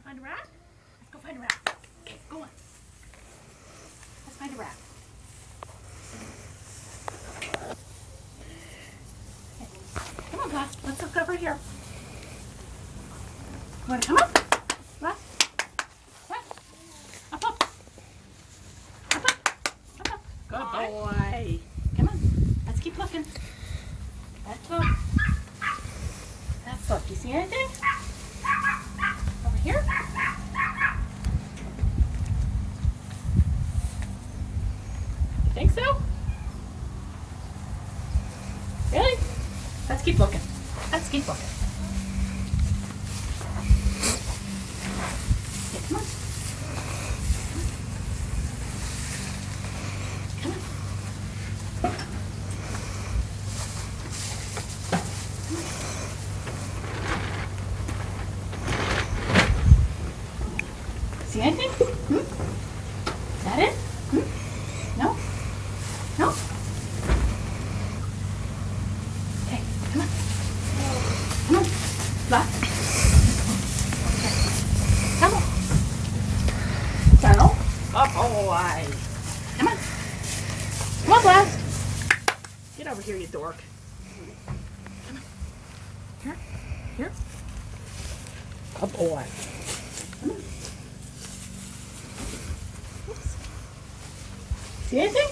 find a rat? Let's go find a rat. Okay, go on. Let's find a rat. Okay. Come on, Blast. Let's look over here. You want to come up? Blast? What? Up, up. Up, up. Up, up. Good boy. Come on. Let's keep looking. Let's look. Let's look. Do you see anything? Over here? You think so? Really? Let's keep looking. Let's keep looking. Okay, come on. Come on. See anything? Is that it? No? No? Okay, come on. Come on. Blast. Okay. Come on. Tunnel. Up, boy. Come on. Come on, Blast. Get over here, you dork. Come on. Here. Here. Up, boy. Come on. See anything?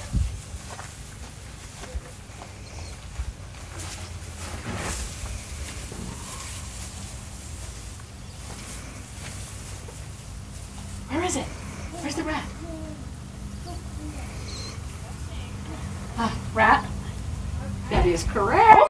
Where is it? Where's the rat? Rat? That is correct.